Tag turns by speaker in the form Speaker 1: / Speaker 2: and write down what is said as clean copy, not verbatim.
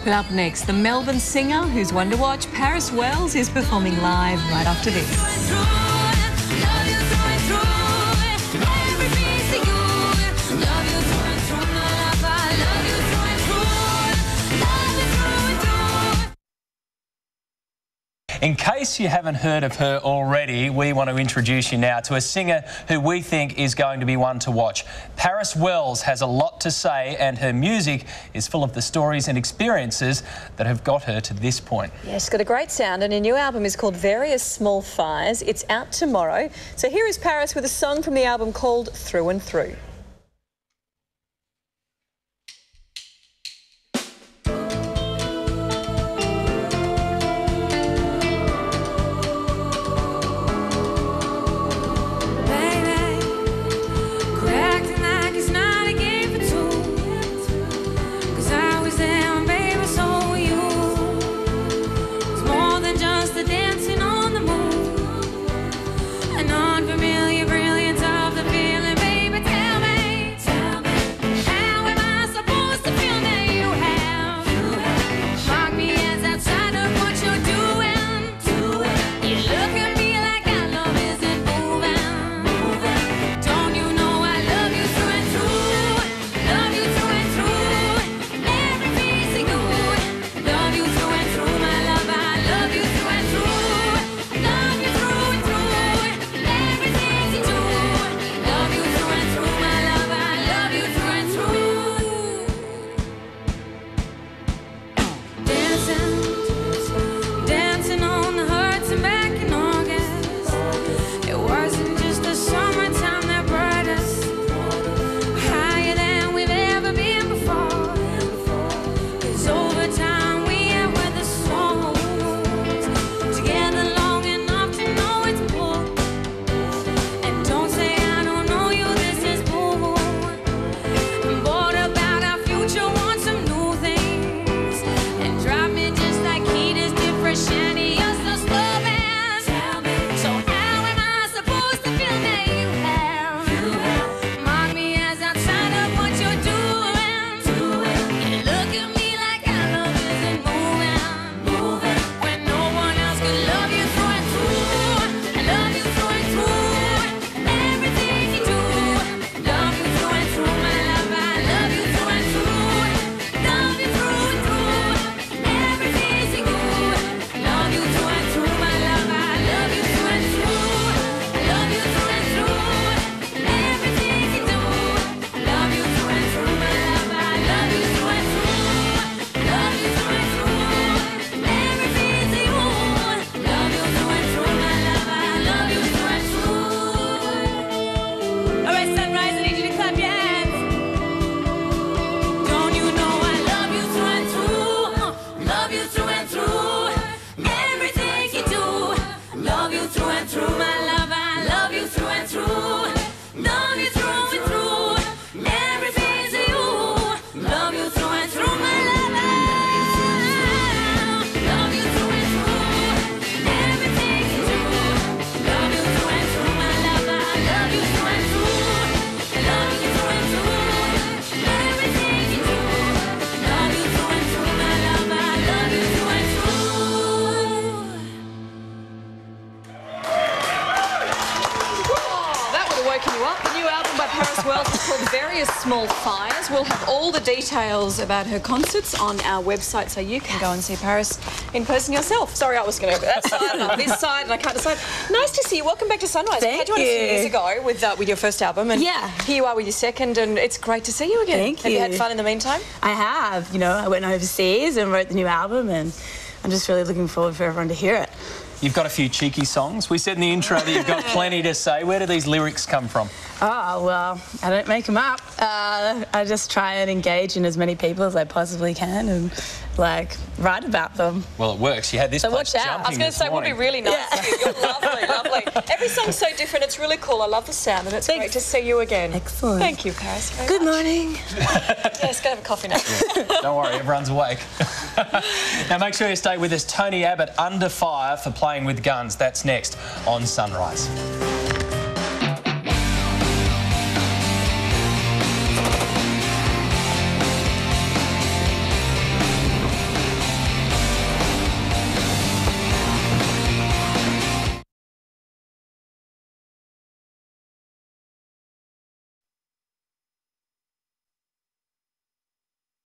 Speaker 1: Well, up next, the Melbourne singer who's one to watch, Paris Wells, is performing live right after this.
Speaker 2: In case you haven't heard of her already, we want to introduce you now to a singer who we think is going to be one to watch. Paris Wells has a lot to say, and her music is full of the stories and experiences that have got her to this point.
Speaker 3: Yeah, she's got a great sound, and her new album is called Various Small Fires. It's out tomorrow. So here is Paris with a song from the album called Through and Through. The new album by Paris Wells is called Various Small Fires. We'll have all the details about her concerts on our website, so you can go and see Paris in person yourself. Sorry, I was going to go that side and this side, and I can't decide. Nice to see you. Welcome back to Sunrise.
Speaker 4: Thank
Speaker 3: I had you on a few years ago with your first album, and here you are with your second, and it's great to see you again.
Speaker 4: Thank you.
Speaker 3: Have you had fun in the meantime?
Speaker 4: I have. You know, I went overseas and wrote the new album, and I'm just really looking forward for everyone to hear it.
Speaker 2: You've got a few cheeky songs. We said in the intro that you've got plenty to say. Where do these lyrics come from?
Speaker 4: Oh, well, I don't make them up. I just try and engage in as many people as I possibly can and, like, write about them.
Speaker 2: Well, it works. You had this place jumping.
Speaker 3: I was going to say, it would be really nice. Yeah. You're lovely, lovely. Every song's so different. It's really cool. I love the sound, and it's great to see you again.
Speaker 4: Excellent.
Speaker 3: Thank you, Paris.
Speaker 4: Good morning.
Speaker 3: Yes, go have a coffee now.
Speaker 2: Yeah. Don't worry, everyone's awake. Now, make sure you stay with us. Tony Abbott, Under Fire for Playing with Guns. That's next on Sunrise.